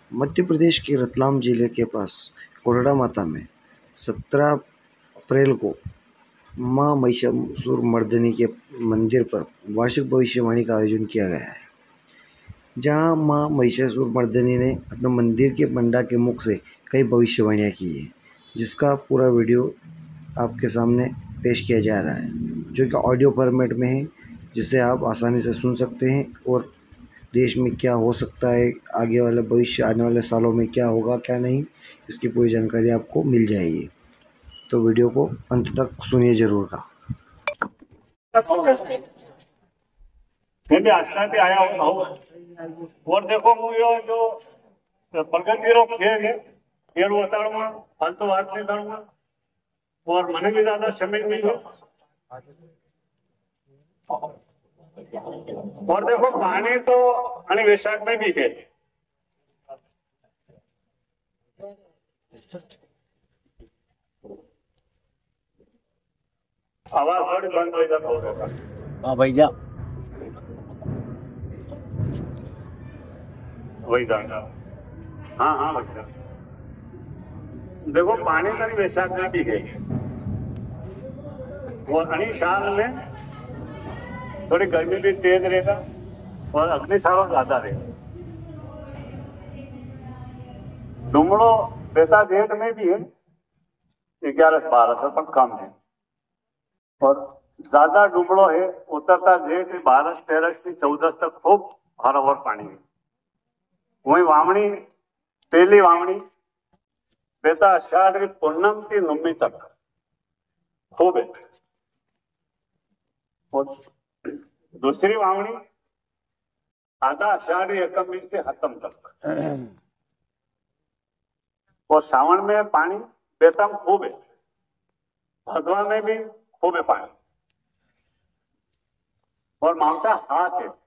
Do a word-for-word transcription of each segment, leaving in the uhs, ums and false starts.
मध्य प्रदेश के रतलाम जिले के पास कोरड़ा माता में सत्रह अप्रैल को मां महिषासुरमर्दिनी के मंदिर पर वार्षिक भविष्यवाणी का आयोजन किया गया है, जहां मां महिषासुरमर्दिनी ने अपने मंदिर के पंडा के मुख से कई भविष्यवाणियां की है, जिसका पूरा वीडियो आपके सामने पेश किया जा रहा है, जो कि ऑडियो फॉर्मेट में है, जिसे आप आसानी से सुन सकते हैं और देश में क्या हो सकता है, आगे वाले भविष्य आने वाले सालों में क्या होगा क्या नहीं, इसकी पूरी जानकारी आपको मिल जाएगी। तो वीडियो को अंत तक सुनिए जरूर का। मैं भी आस्था पे आया हूँ और देखो मुझे जो प्रगति रो खेल है खेल वो उतारूंगा, फालतू बात नहीं करूंगा और मैंने भी ज्यादा समय नहीं हो। और देखो पानी तो अने वैशाख में भी है। आवाज थोड़ी बंद हो जाता। हाँ भैया वही जाना। हाँ हाँ भैया देखो पानी का वैशाख में भी है और अनी साल में थोड़ी गर्मी भी तेज रहेगा और अगले सालों ज्यादा रहेगा। डुमड़ो वैसा जेठ में भी है ग्यारह बारह से पर कम है और ज्यादा डुमड़ो है उतरता जेठ बारह तेरह से चौदह तक खूब हरावर पानी है। वही वावणी पहली वावणी बेता अषाढ़ पूर्णम की नुम्मी तक खूब है और दूसरी वावणी आधा अषाढ़ एकम से हतम तक और सावन में पानी बेतम खूब है, भदवा में भी खूब है पानी और मावटा हाथ है।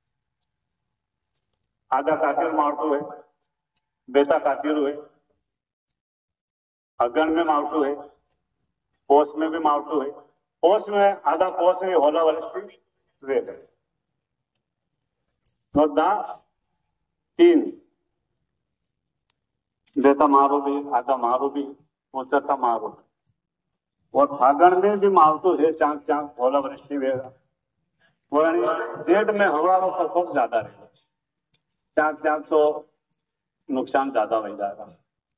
आधा कातिर मावटू है, बेता कातिर है, अगन में मावटू है, पोस में भी मावटू है। पोस में आधा पोस में होला वर्ष वेद है और दा तीन बेता मारो भी आधा मारो भी उचरता मारो और फागण में भी मावटू है चांक चांक होला वृष्टि वेगा और जेठ में हवा का प्रकोप ज्यादा रहेगा। चांक चांक तो नुकसान ज्यादा हो जाएगा।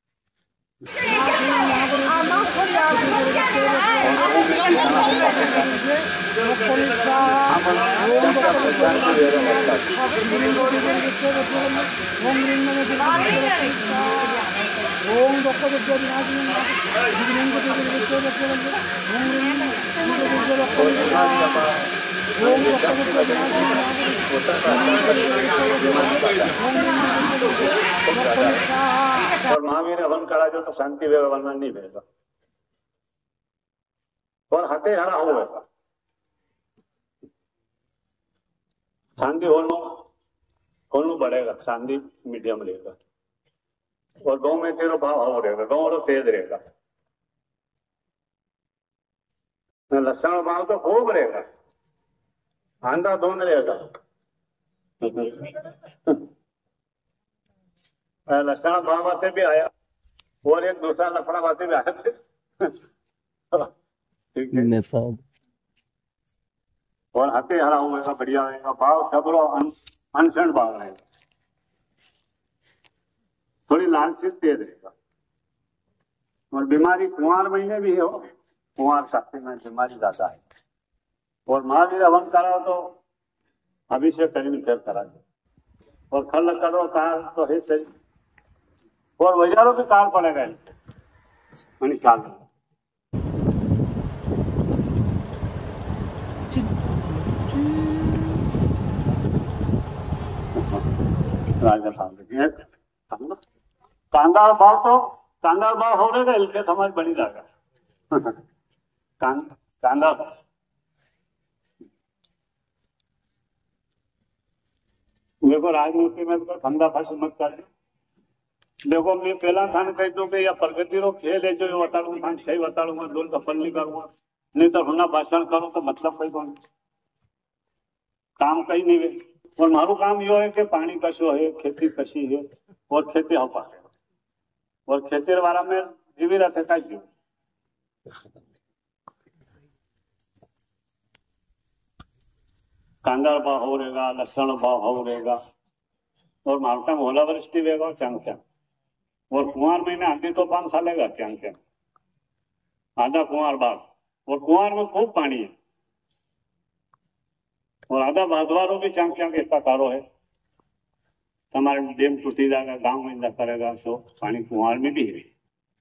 और महावीर हवन करा जो तो शांति वर्णन नहीं भेगा और हटे हरा होगा शांति होनो होनो बढ़ेगा, शांति मीडियम रहेगा और गांव में तेरो भाव हो रहेगा, गांव तो तेज रहेगा। लक्षण भाव तो खूब रहेगा, आंधा दोन रहेगा। लक्षण भाव से भी आया और एक दूसरा लफड़ा बातें भी आया थे। ठीक है और हते हरा होगा, बढ़िया रहेगा, भाव सबरो अनशन भाव रहेगा, थोड़ी लालची तेज रहेगा और बीमारी कुंवार महीने भी हो, कुंवार शक्ति में बीमारी ज्यादा है और महावीर हवन कराओ तो अभिषेक करीब फिर करा दो और खल करो काल तो है सही और वजारों के काल पड़ेगा मैंने ख्याल कांदा भाव तो कांदा भाव हो रहेगा इसके समाज बनी जाएगा। कांदा देखो राजनीति में तो धंधा फंस मत कर। देखो मैं पहला थाने कह दू कि या प्रगति रो खेल है जो बताऊंगा थाने सही बताऊंगा, दोन कपल नहीं करूंगा, नहीं तो होना भाषण करूं तो मतलब कहीं कौन काम कहीं नहीं है। और मारू काम यो है कि पानी कशो है, खेती कशी है और खेती हो पाके और खेती वाला में जीवी रहते का जीव कांदा भाव हो रहेगा, लहसुन भाव हो रहेगा और मालटा में ओलावृष्टि वेगा चांग चांग और कुंवार महीने आधी तो पान सालेगा चांग चांग आधा कुंवार बाग और कुंवार में खूब पानी है और आधा भादवारों भी चांग चांग इतना कारो है हमारे डेम टूटी जाएगा, गांव में जा करेगा सो पानी कुंवार में भी है।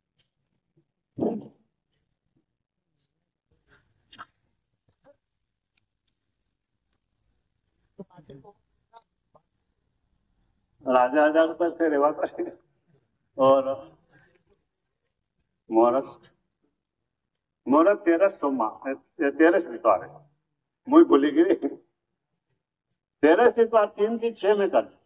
राजा हजार रुपये से रेवा करे और मुहूर्त मुहूर्त तेरह सोमा तेरह इतवार है मुझे भूली गई तेरह इतवार तीन की छह में कर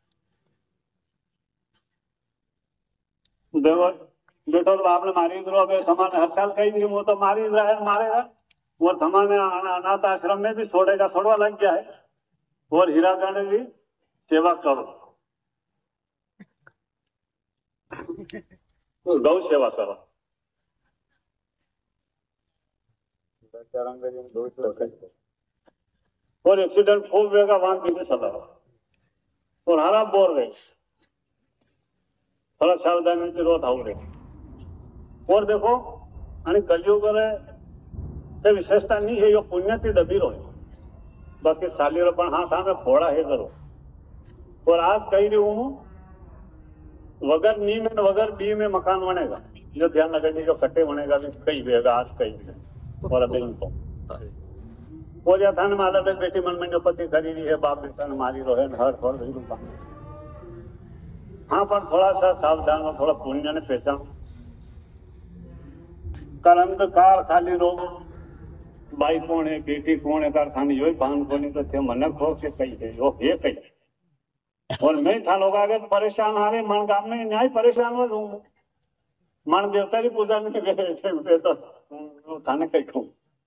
बेटो तो आपने मारी दो थमाने हर साल कहीं नहीं वो तो मारी रहा है मारेगा और थमाने अनाथ आश्रम में भी छोड़ेगा छोड़वा लग गया है और हीरा गढ़ भी सेवा करो तो गौ सेवा करो और एक्सीडेंट खूब वेगा वहां पीछे चला और हरा बोर रहे थोड़ा सावधानी से रोज आऊ रहे और देखो आणि कलयुग ते विशेषता नहीं है यो पुण्य थी डबीरो है बाकी सालीरो पण हाथ आमे फोड़ा है करो और आज कही रही हूं वगर नी में वगर बी में मकान बनेगा जो ध्यान लगेगी जो कट्टे बनेगा भी कई बेगा आज कई भी और अभी इनको और या थाने माता बेटी मन में जो पति खरीदी है बाप बेटा ने मारी रो है हर थोड़ा रही रूपा हाँ पर थोड़ा सा सावधान हो थोड़ा पुण्य ने पहचान कर अंधकार खाली रोग बाई कौन है बेटी कौन है कारखाने यो भान को नहीं तो थे मन खो के कही है यो है कही और मैं था लोग आगे परेशान आ रहे मन गांव में न्याय परेशान हो लू मन देवता की पूजा नहीं गए तो थाने कही कहूँ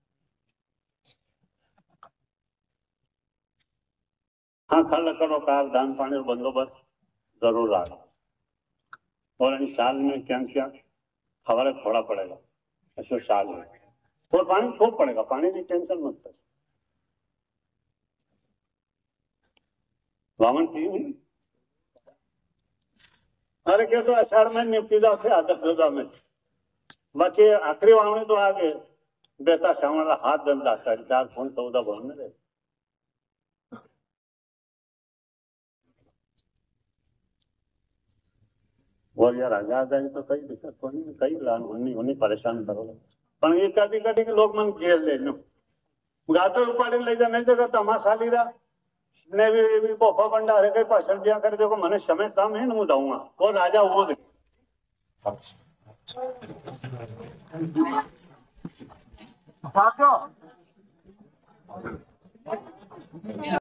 हाँ खल करो कार दान पानी और बंदोबस्त जरूर आ और इन साल में क्या क्या खबर थोड़ा पड़ेगा ऐसे साल में और पानी खूब पड़ेगा पानी की टेंशन मत कर वामन की अरे क्या तो अषाढ़ में निपटी जाओ थे आदर में बाकी आखिरी वावनी तो आगे बेटा श्रावण हाथ दंडा चार फोन चौदह भवन में रहे और यार राजा आ जाए तो कई दिक्कत होनी कई लान होनी होनी परेशान करोगे पर ये कभी कभी लोग मन घेर ले लो गातो उपाड़ी ले जा नहीं देखा तो हमारा साली रहा ने भी भी पोफा बंडा हरे कई भाषण दिया कर देखो मैंने समय काम है ना मैं जाऊंगा वो राजा वो दे